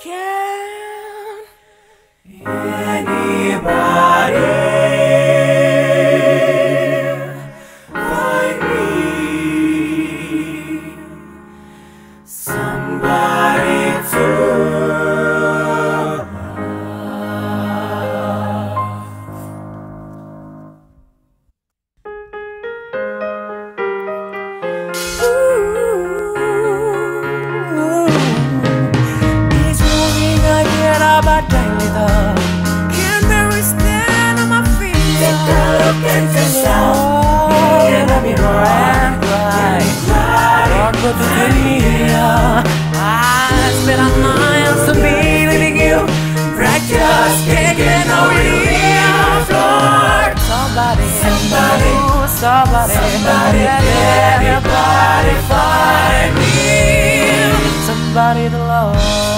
Can anybody find me somebody to Can't barely stand on my feet. Take a look at yourself. Let me and cry. Don't go to me. I spent a miles to be leaving you. Practice can't get no relief. Lord, somebody, let anybody find me. Somebody to love.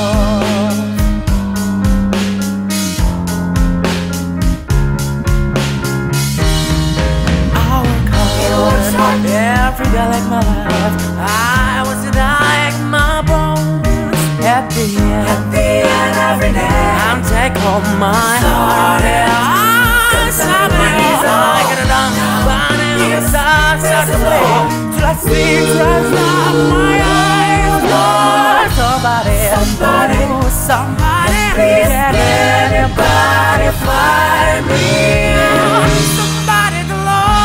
Every day like my life, I was to die like my bones. At the end every day, I'm take home my heart. Somebody I get it done, but inside start to play. Till I see tries out my eyes. Lord, somebody, let anybody find me. Somebody to love.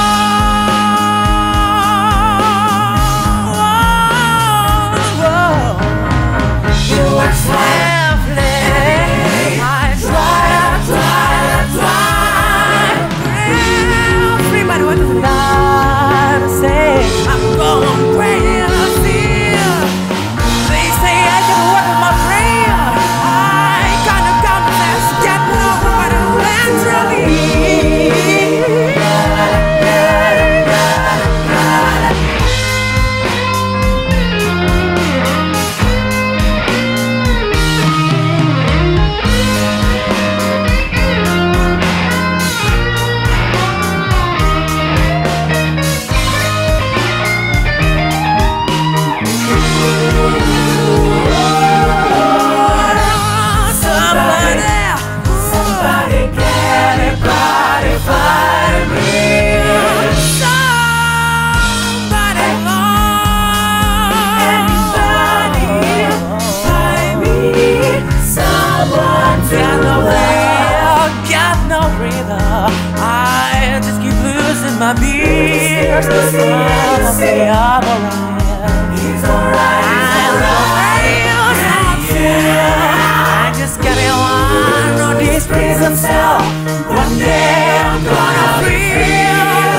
I just keep losing my beers. I'm alright. He's alright. I just gotta want on this prison cell. One day I'm gonna feel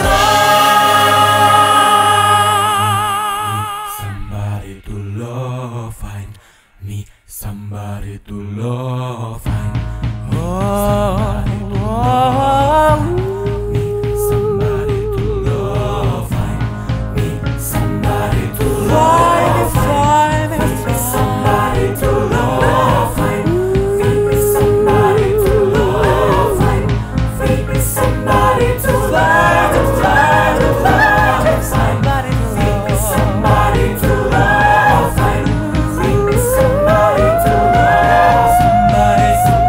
somebody to love, find me somebody to love, find me somebody to love, me somebody to love, find me somebody to love, find me somebody to love, find me somebody to love, find me somebody to love, somebody to love, find me somebody to love, somebody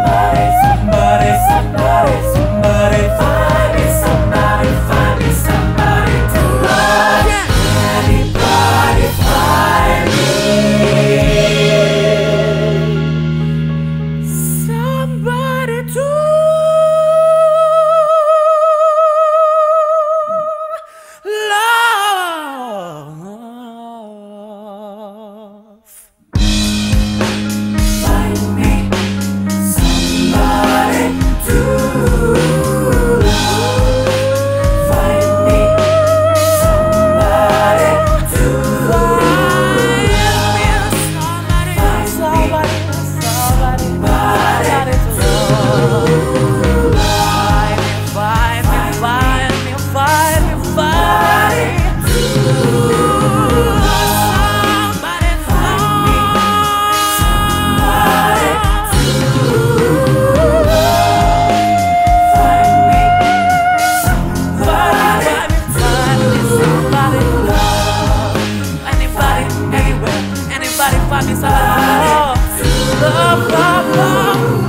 find me somebody to love. Anybody find me somebody to love. Find me somebody to love. Find me somebody to love. Somebody to love. Find me somebody to love. love, love, love.